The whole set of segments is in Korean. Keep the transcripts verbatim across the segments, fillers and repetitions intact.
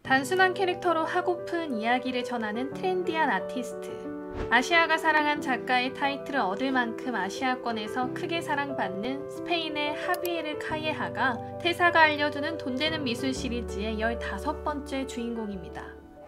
단순한 캐릭터로 하고픈 이야기를 전하는 트렌디한 아티스트. 아시아가 사랑한 작가의 타이틀을 얻을 만큼 아시아권에서 크게 사랑받는 스페인의 하비에르 카예하가 태사가 알려주는 돈되는 미술 시리즈의 열다섯 번째 주인공입니다.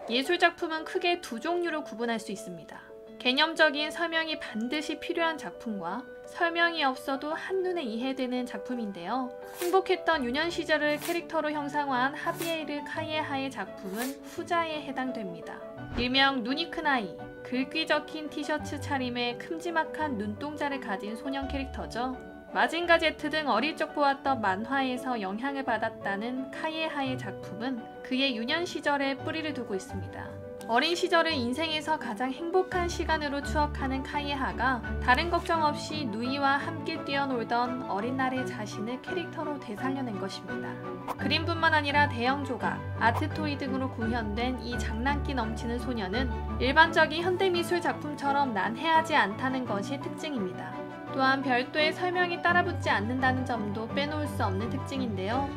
예술작품은 크게 두 종류로 구분할 수 있습니다. 개념적인 설명이 반드시 필요한 작품과 설명이 없어도 한눈에 이해되는 작품인데요. 행복했던 유년 시절을 캐릭터로 형상화한 하비에르 카예하의 작품은 후자에 해당됩니다. 일명 눈이 큰 아이, 글귀 적힌 티셔츠 차림에 큼지막한 눈동자를 가진 소년 캐릭터죠. 마징가 제트 등 어릴 적 보았던 만화에서 영향을 받았다는 카예하의 작품은 그의 유년 시절에 뿌리를 두고 있습니다. 어린 시절을 인생에서 가장 행복한 시간으로 추억하는 카예하가 다른 걱정 없이 누이와 함께 뛰어놀던 어린 날의 자신을 캐릭터로 되살려낸 것입니다. 그림뿐만 아니라 대형 조각, 아트토이 등으로 구현된 이 장난기 넘치는 소녀는 일반적인 현대미술 작품처럼 난해하지 않다는 것이 특징입니다. 또한 별도의 설명이 따라붙지 않는다는 점도 빼놓을 수 없는 특징인데요.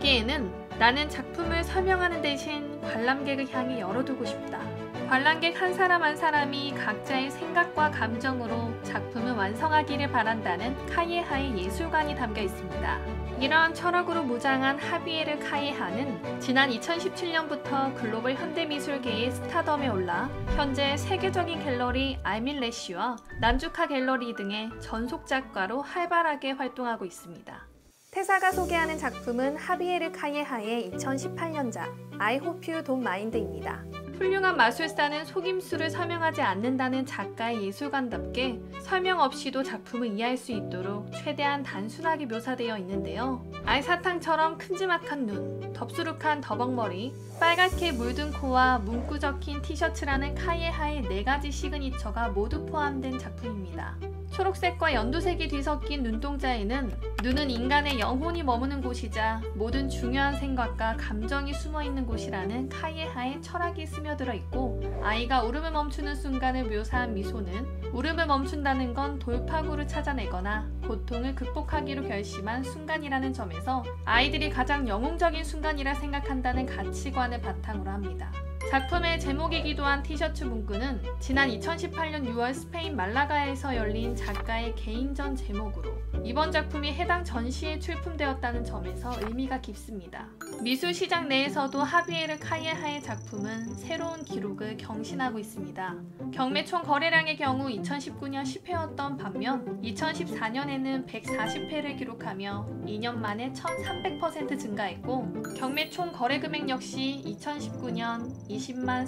여기에는 나는 작품을 설명하는 대신 관람객을 향해 열어두고 싶다. 관람객 한 사람 한 사람이 각자의 생각과 감정으로 작품을 완성하기를 바란다는 카예하의 예술관이 담겨 있습니다. 이러한 철학으로 무장한 하비에르 카예하는 지난 이천십칠 년부터 글로벌 현대미술계의 스타덤에 올라 현재 세계적인 갤러리 알밀레시와 난주카 갤러리 등의 전속작가로 활발하게 활동하고 있습니다. 태사가 소개하는 작품은 하비에르 카예하의 이천십팔 년작 I Hope You Don't Mind입니다. 훌륭한 마술사는 속임수를 설명하지 않는다는 작가의 예술관답게 설명 없이도 작품을 이해할 수 있도록 최대한 단순하게 묘사되어 있는데요. 알사탕처럼 큼지막한 눈, 덥수룩한 더벅머리, 빨갛게 물든 코와 문구 적힌 티셔츠라는 카예하의 네 가지 시그니처가 모두 포함된 작품입니다. 초록색과 연두색이 뒤섞인 눈동자에는 눈은 인간의 영혼이 머무는 곳이자 모든 중요한 생각과 감정이 숨어있는 곳이라는 카예하의 철학이 스며들어 있고, 아이가 울음을 멈추는 순간을 묘사한 미소는 울음을 멈춘다는 건 돌파구를 찾아내거나 고통을 극복하기로 결심한 순간이라는 점에서 아이들이 가장 영웅적인 순간이라 생각한다는 가치관을 바탕으로 합니다. 작품의 제목이기도 한 티셔츠 문구는 지난 이천십팔 년 유월 스페인 말라가에서 열린 작가의 개인전 제목으로 이번 작품이 해당 전시에 출품되었다는 점에서 의미가 깊습니다. 미술 시장 내에서도 하비에르 카예하의 작품은 새로운 기록을 경신하고 있습니다. 경매 총 거래량의 경우 이천십구 년 십 회였던 반면 이천십사 년에는 백사십 회를 기록하며 이 년 만에 천삼백 퍼센트 증가했고, 경매 총 거래 금액 역시 이천십구 년 이십만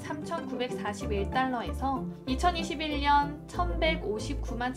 삼천구백사십일 달러에서 이천이십일 년 천백오십구만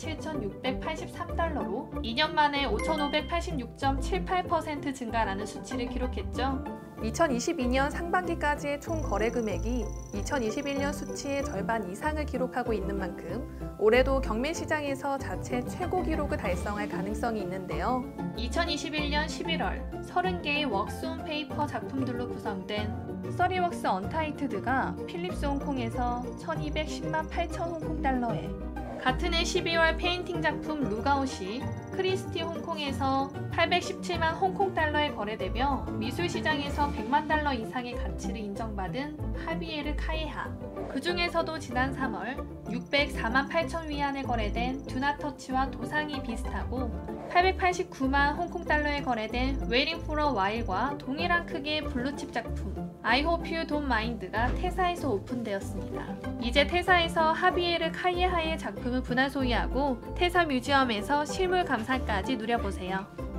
칠천육백팔십삼 달러로 이 년 만에 오천오백팔십육 점 칠팔 퍼센트 증가라는 수치를 기록했죠. 이천이십이 년 상반기까지의 총 거래 금액이 이천이십일 년 수치의 절반 이상을 기록하고 있는 만큼 올해도 경매 시장에서 자체 최고 기록을 달성할 가능성이 있는데요. 이천이십일 년 십일월 서른 개의 웍스 온 페이퍼 작품들로 구성된 서리웍스 언타이트드가 필립스 홍콩에서 천이백십만 팔천 홍콩 달러에, 같은 해 십이월 페인팅 작품 루가웃이 크리스티 홍콩에서 팔백십칠만 홍콩 달러에 거래되며 미술 시장에서 백만 달러 이상의 가치를 인정받은 하비에르 카예하. 그 중에서도 지난 삼월 육백사만 팔천 위안에 거래된 두나터치와 도상이 비슷하고 팔백팔십구만 홍콩 달러에 거래된 Waiting for a While과 동일한 크기의 블루칩 작품 I Hope You Don't Mind가 태사에서 오픈되었습니다. 이제 태사에서 하비에르 카예하의 작품을 분할 소유하고 태사 뮤지엄에서 실물 감상까지 누려보세요.